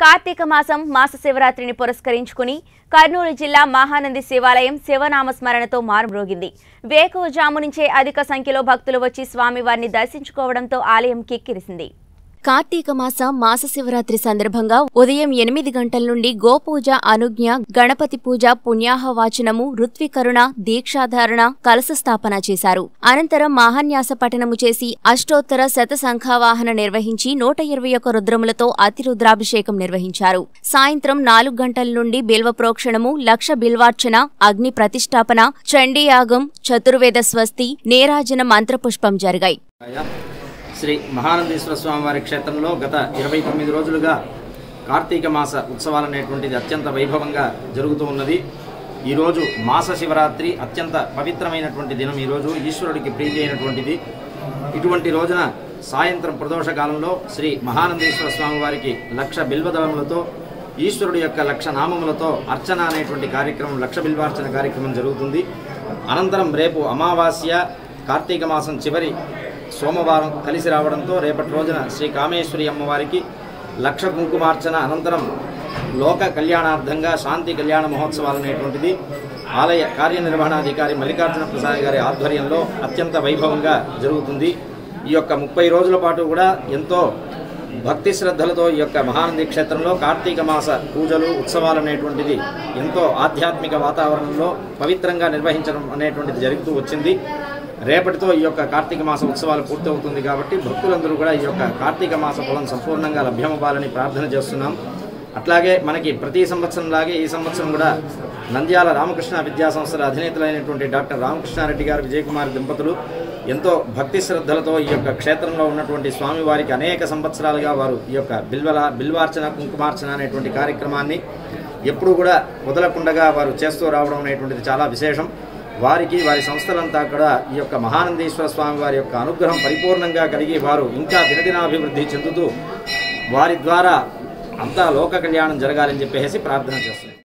కార్తీక మాస శివరాత్రిని పురస్కరించుకుని కర్నూలు జిల్లా మహానంది శివాలయం శివనామ స్మరణతో మారుమ్రోగింది. వేకువజాము నుంచే అధిక సంఖ్యలో భక్తులు వచ్చి స్వామివారిని దర్శించుకోవడంతో ఆలయం కిక్కిరిసింది. కార్తీక మాస శివరాత్రి సందర్భంగా ఉదయం 8 గంటల నుండి గోపూజ, అనుజ్ఞ, గణపతి పూజ, పుణ్యాహవాచనము, ఋత్వికరుణ, దీక్షాధారణ, కలశ స్థాపన చేశారు. అనంతరం మహాన్యాస పఠనము చేసి అష్టోత్తర శతశంఖావాహన నిర్వహించి 121 రుద్రములతో అతిరుద్రాభిషేకం నిర్వహించారు. సాయంత్రం 4 గంటల నుండి బిల్వ ప్రోక్షణము, లక్ష బిల్వార్చన, అగ్ని ప్రతిష్టాపన, చండీయాగం, చతుర్వేద స్వస్తి, నీరాజన మంత్రపుష్పం జరిగాయి. శ్రీ మహానందీశ్వర స్వామివారి క్షేత్రంలో గత 29 రోజులుగా కార్తీక మాస ఉత్సవాలు అనేటువంటిది అత్యంత వైభవంగా జరుగుతూ ఉన్నది. ఈరోజు మాస శివరాత్రి అత్యంత పవిత్రమైనటువంటి దినం. ఈరోజు ఈశ్వరుడికి ప్రీతి అయినటువంటిది. ఇటువంటి రోజున సాయంత్రం ప్రదోష కాలంలో శ్రీ మహానందీశ్వర స్వామివారికి లక్ష బిల్వదళములతో ఈశ్వరుడి యొక్క లక్ష నామములతో అర్చన అనేటువంటి కార్యక్రమం, లక్ష బిల్వార్చన కార్యక్రమం జరుగుతుంది. అనంతరం రేపు అమావాస్య, కార్తీక మాసం చివరి సోమవారం కలిసి రావడంతో రేపటి రోజున శ్రీ కామేశ్వరి అమ్మవారికి లక్ష కుంకుమార్చన, అనంతరం లోక కళ్యాణార్థంగా శాంతి కళ్యాణ మహోత్సవాలు అనేటువంటిది ఆలయ కార్యనిర్వహణాధికారి మల్లికార్జున ప్రసాద్ గారి ఆధ్వర్యంలో అత్యంత వైభవంగా జరుగుతుంది. ఈ యొక్క 30 రోజుల పాటు కూడా ఎంతో భక్తి శ్రద్ధలతో ఈ యొక్క మహానంది క్షేత్రంలో కార్తీక మాస పూజలు, ఉత్సవాలు అనేటువంటిది ఎంతో ఆధ్యాత్మిక వాతావరణంలో పవిత్రంగా నిర్వహించడం అనేటువంటిది జరుగుతూ వచ్చింది. రేపటితో ఈ యొక్క కార్తీక మాస ఉత్సవాలు పూర్తవుతుంది కాబట్టి భక్తులందరూ కూడా ఈ యొక్క కార్తీక మాస ఫలం సంపూర్ణంగా లభ్యమవ్వాలని ప్రార్థన చేస్తున్నాం. అట్లాగే మనకి ప్రతి సంవత్సరంలాగే ఈ సంవత్సరం కూడా నంద్యాల రామకృష్ణ విద్యా సంస్థల అధినేతలైనటువంటి డాక్టర్ రామకృష్ణారెడ్డి గారు, విజయకుమారి దంపతులు ఎంతో భక్తి శ్రద్ధలతో ఈ యొక్క క్షేత్రంలో ఉన్నటువంటి స్వామివారికి అనేక సంవత్సరాలుగా వారు ఈ యొక్క బిల్వార్చన, కుంకుమార్చన అనేటువంటి కార్యక్రమాన్ని ఎప్పుడూ కూడా వదలకుండగా వారు చేస్తూ రావడం అనేటువంటిది చాలా విశేషం. వారికి, వారి సంస్థలంతా కూడా ఈ యొక్క మహానందీశ్వర స్వామి వారి యొక్క అనుగ్రహం పరిపూర్ణంగా కలిగి వారు ఇంకా దినదినాభివృద్ధి చెందుతూ వారి ద్వారా అంతా లోక కళ్యాణం జరగాలని చెప్పేసి ప్రార్థన చేస్తున్నారు.